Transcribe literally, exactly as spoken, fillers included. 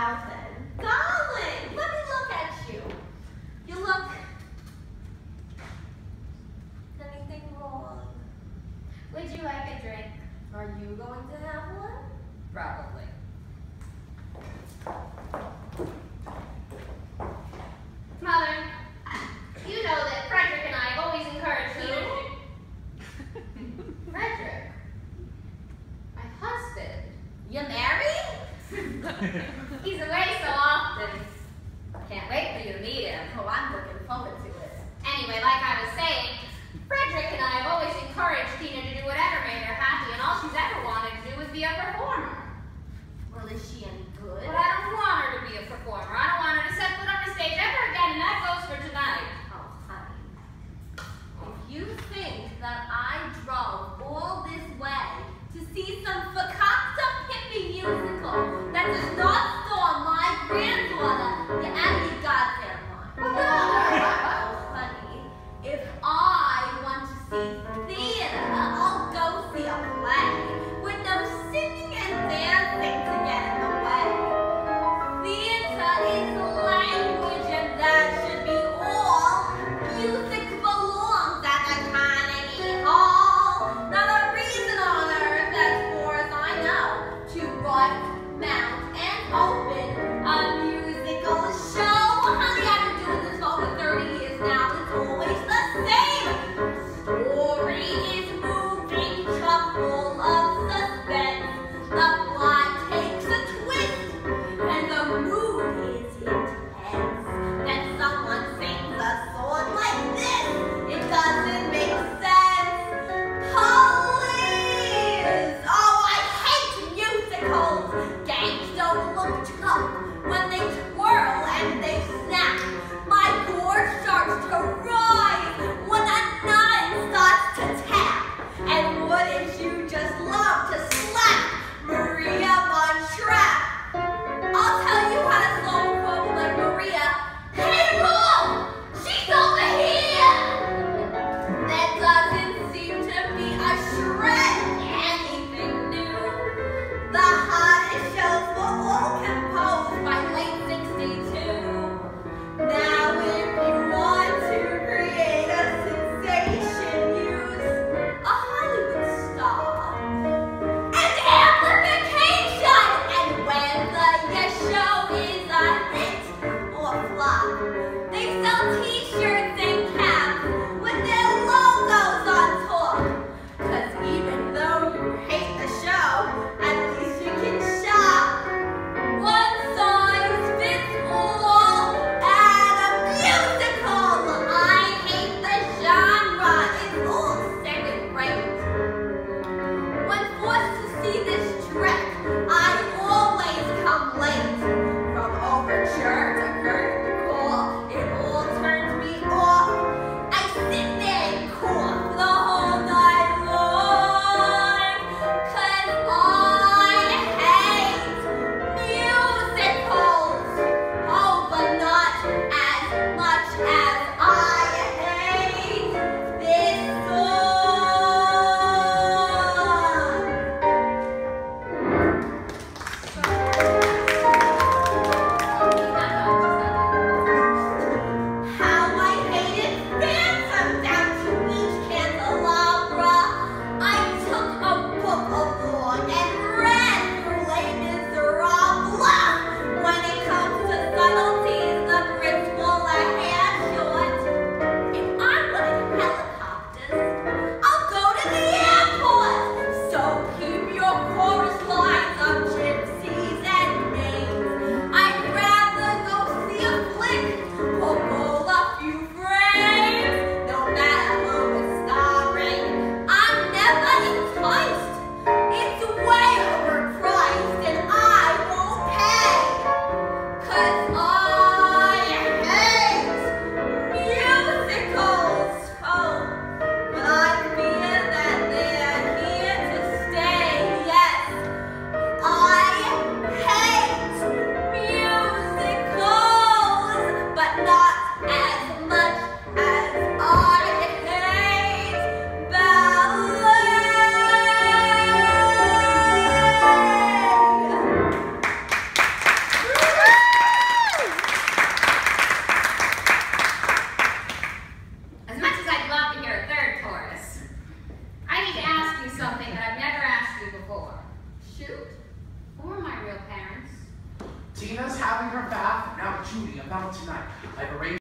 now then. Darling, let me look at you. You look... Anything wrong? Would you like a drink? Are you going to have one? Probably. Mother, you know that Frederick and I have always encouraged you to... Frederick? My husband? You married? He's away so often. Can't wait for you to meet him. Oh, I'm looking forward to it. Anyway, like I was saying, Frederick and I have always encouraged Tina to do whatever made her happy, and all she's ever wanted to do was be a performer. Well, is she any good? But I don't want her to be a performer. I don't want her to set foot on the stage ever again, and that goes for tonight. Oh, honey. If you think that I drove all this way to see some fakakta hippie musical that does not star my granddaughter, you're out of your goddamn mind. Oh, honey, if I want to see theater, I'll go see a play with no singing and dancing to get in the way. Theater is language, and that should be all. Music belongs at the Carnegie Hall. Not a reason on earth, as far as I know, to write, mount, and open a musical show. Honey, I've been doing this for over thirty years now. It's always the same. The story is moving, chock full of suspense. The plot takes a twist, and the mood is intense. Then someone sings a song like this. It doesn't make sense. Police! Oh, I hate musicals. Gangs don't look tough when they twirl and they snap. My gore starts to rise when a nine starts to tap. And wouldn't you just love to slap Maria Von Trapp? I'll tell you how to slow a quote like Maria. Hey, Mom! She's over here! There doesn't seem to be a shred anything new. The hottest shows were all composed by something that I've never asked you before. Shoot. Who are my real parents? Tina's having her bath. Now, Judy, about tonight. I've arranged